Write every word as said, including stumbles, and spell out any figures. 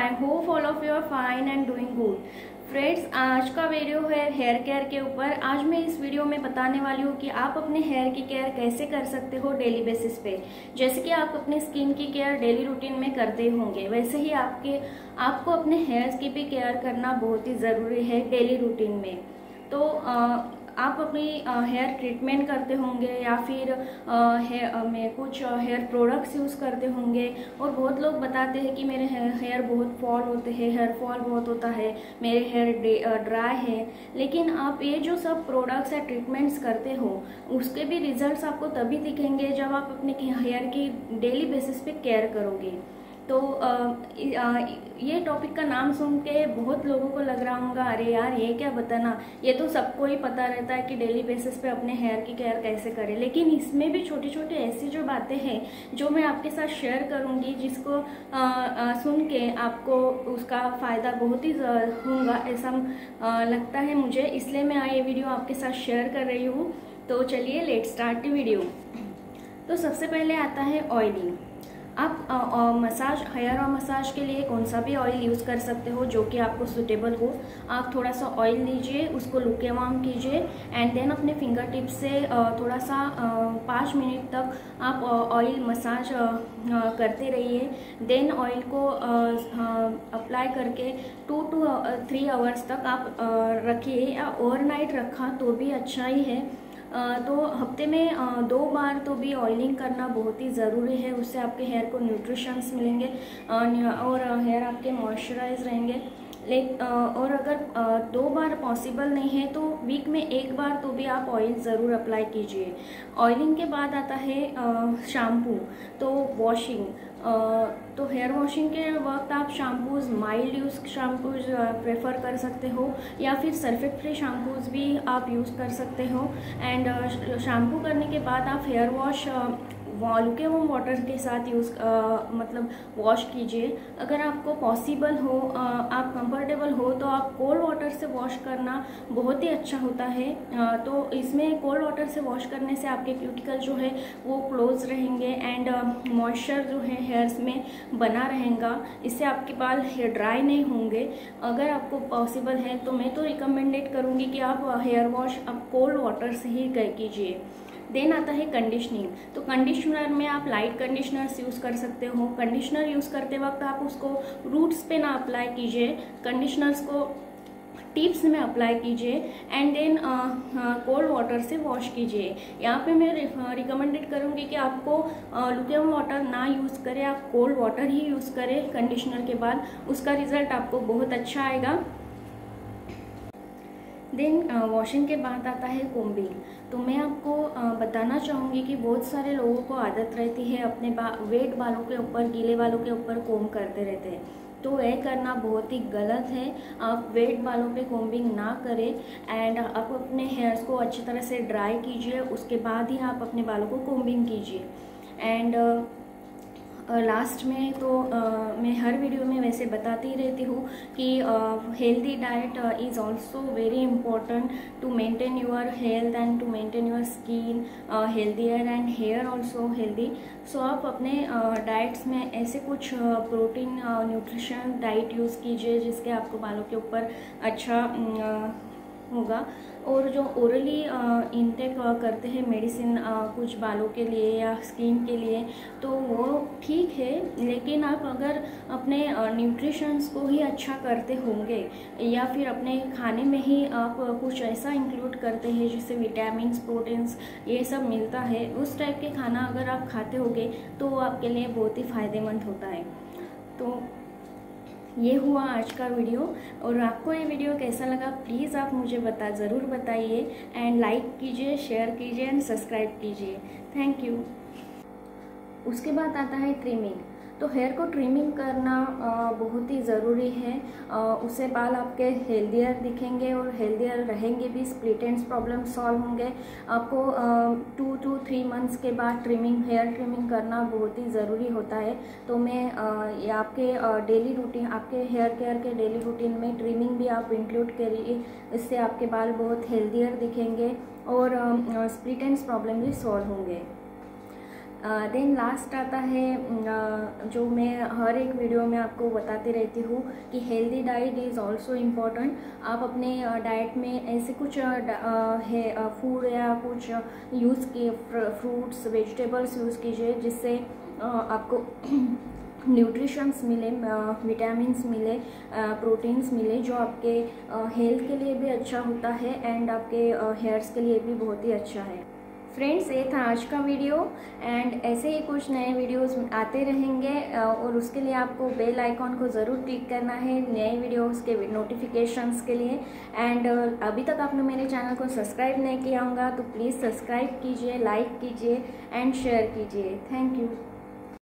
I hope all of you are fine and doing good. Friends, आज का video है hair care के ऊपर। आज मैं इस वीडियो में बताने वाली हूँ कि आप अपने हेयर की केयर कैसे कर सकते हो डेली बेसिस पे। जैसे कि आप अपने स्किन की केयर डेली रूटीन में करते होंगे, वैसे ही आपके आपको अपने हेयर्स की भी केयर करना बहुत ही ज़रूरी है डेली रूटीन में। तो आ, आप अपनी हेयर ट्रीटमेंट करते होंगे या फिर हेयर में कुछ हेयर प्रोडक्ट्स यूज़ करते होंगे, और बहुत लोग बताते हैं कि मेरे हेयर बहुत फॉल होते हैं, हेयर फॉल बहुत होता है, मेरे हेयर ड्राई है। लेकिन आप ये जो सब प्रोडक्ट्स या ट्रीटमेंट्स करते हो, उसके भी रिजल्ट्स आपको तभी दिखेंगे जब आप अपने हेयर की डेली बेसिस पे केयर करोगे। तो आ, आ, ये टॉपिक का नाम सुन के बहुत लोगों को लग रहा होगा, अरे यार ये क्या बताना, ये तो सबको ही पता रहता है कि डेली बेसिस पे अपने हेयर की केयर कैसे करें। लेकिन इसमें भी छोटी छोटी ऐसी जो बातें हैं जो मैं आपके साथ शेयर करूंगी, जिसको आ, आ, सुन के आपको उसका फ़ायदा बहुत ही होगा ऐसा आ, लगता है मुझे, इसलिए मैं ये वीडियो आपके साथ शेयर कर रही हूँ। तो चलिए लेट स्टार्ट द वीडियो। तो सबसे पहले आता है ऑयलिंग। आप मसाज हेयर और मसाज के लिए कौन सा भी ऑयल यूज़ कर सकते हो जो कि आपको सूटेबल हो। आप थोड़ा सा ऑयल लीजिए, उसको लुकेवार्म कीजिए एंड देन अपने फिंगर टिप से थोड़ा सा पाँच मिनट तक आप ऑयल मसाज करते रहिए। देन ऑयल को अप्लाई करके टू टू थ्री आवर्स तक आप रखिए, या ओवरनाइट रखा तो भी अच्छा ही है। तो हफ्ते में दो बार तो भी ऑयलिंग करना बहुत ही ज़रूरी है। उससे आपके हेयर को न्यूट्रिशंस मिलेंगे और हेयर आपके मॉइस्चराइज रहेंगे। लेकिन और अगर दो बार पॉसिबल नहीं है तो वीक में एक बार तो भी आप ऑयल ज़रूर अप्लाई कीजिए। ऑयलिंग के बाद आता है शैम्पू। तो वॉशिंग, तो हेयर वॉशिंग के वक्त आप shampoos mild use shampoos prefer कर सकते हो, या फिर सल्फेट फ्री शैम्पूज़ भी आप यूज़ कर सकते हो। एंड शैम्पू करने के बाद आप हेयर वॉश लुकेवार्म वाटर के साथ यूज़ मतलब वॉश कीजिए। अगर आपको पॉसिबल हो, आ, आप कंफर्टेबल हो, तो आप कोल्ड वाटर से वॉश करना बहुत ही अच्छा होता है। आ, तो इसमें कोल्ड वाटर से वॉश करने से आपके क्यूटिकल जो है वो क्लोज रहेंगे एंड मॉइस्चर जो है हेयर्स में बना रहेगा। इससे आपके बाल हेयर ड्राई नहीं होंगे। अगर आपको पॉसिबल है तो मैं तो रिकमेंडेड करूँगी कि आप हेयर वॉश आप कोल्ड वाटर से ही कीजिए। देन आता है कंडीशनिंग। तो कंडीशनर में आप लाइट कंडीशनर्स यूज़ कर सकते हो। कंडीशनर यूज़ करते वक्त आप उसको रूट्स पे ना अप्लाई कीजिए, कंडीशनर्स को टिप्स में अप्लाई कीजिए एंड देन कोल्ड वाटर से वॉश कीजिए। यहाँ पे मैं रिकमेंडेड करूँगी कि आपको लुकेवार्म वाटर ना यूज़ करें, आप कोल्ड वाटर ही यूज़ करें कंडीशनर के बाद, उसका रिजल्ट आपको बहुत अच्छा आएगा। देन वॉशिंग के बाद आता है कोम्बिंग। तो मैं आपको uh, बताना चाहूँगी कि बहुत सारे लोगों को आदत रहती है अपने बा, वेट बालों के ऊपर, गीले बालों के ऊपर कोम करते रहते हैं। तो यह करना बहुत ही गलत है। आप वेट बालों पे कोम्बिंग ना करें एंड आप अपने हेयर्स को अच्छी तरह से ड्राई कीजिए, उसके बाद ही आप अपने बालों को कोम्बिंग कीजिए। एंड लास्ट uh, में तो uh, मैं हर वीडियो में वैसे बताती रहती हूँ कि healthy diet is also very important to maintain your health and to maintain your skin healthier and hair also healthy. So आप अपने डाइट्स uh, में ऐसे कुछ प्रोटीन न्यूट्रिशन डाइट यूज़ कीजिए जिसके आपको बालों के ऊपर अच्छा uh, होगा। और जो ओरली इनटेक करते हैं मेडिसिन कुछ बालों के लिए या स्किन के लिए, तो वो ठीक है, लेकिन आप अगर अपने न्यूट्रिशंस को ही अच्छा करते होंगे या फिर अपने खाने में ही आप कुछ ऐसा इंक्लूड करते हैं जिससे विटामिन्स प्रोटीन्स ये सब मिलता है, उस टाइप के खाना अगर आप खाते होंगे तो आपके लिए बहुत ही फ़ायदेमंद होता है। तो ये हुआ आज का वीडियो, और आपको ये वीडियो कैसा लगा प्लीज़ आप मुझे बता ज़रूर बताइए एंड लाइक कीजिए, शेयर कीजिए एंड सब्सक्राइब कीजिए। Thank you. उसके बाद आता है ट्रिमिंग। तो हेयर को ट्रिमिंग करना आ, बहुत ही ज़रूरी है। आ, उससे बाल आपके हेल्दियर दिखेंगे और हेल्दियर रहेंगे भी, स्प्लिट एंड्स प्रॉब्लम सॉल्व होंगे। आपको टू टू थ्री मंथ्स के बाद ट्रिमिंग हेयर ट्रिमिंग करना बहुत ही ज़रूरी होता है। तो मैं आ, ये आपके डेली रूटीन, आपके हेयर केयर के डेली रूटीन में ट्रिमिंग भी आप इंक्लूड करिए। इससे आपके बाल बहुत हेल्दियर दिखेंगे और स्प्लिट एंड्स प्रॉब्लम भी सॉल्व होंगे। देन लास्ट आता है uh, जो मैं हर एक वीडियो में आपको बताती रहती हूँ कि healthy diet is also important. आप अपने डाइट uh, में ऐसे कुछ uh, है फूड uh, या कुछ यूज़ किए, फ्रूट्स वेजिटेबल्स यूज़ कीजिए जिससे uh, आपको न्यूट्रिशंस मिले, विटामिन्स मिले, प्रोटीन्स मिले, जो आपके हेल्थ के लिए भी अच्छा होता है एंड आपके हेयर्स के लिए भी बहुत ही अच्छा है। फ्रेंड्स, ये था आज का वीडियो एंड ऐसे ही कुछ नए वीडियोस आते रहेंगे और उसके लिए आपको बेल आइकॉन को ज़रूर क्लिक करना है नए वीडियोस के नोटिफिकेशंस के लिए। एंड अभी तक आपने मेरे चैनल को सब्सक्राइब नहीं किया होगा तो प्लीज़ सब्सक्राइब कीजिए, लाइक कीजिए एंड शेयर कीजिए। Thank you.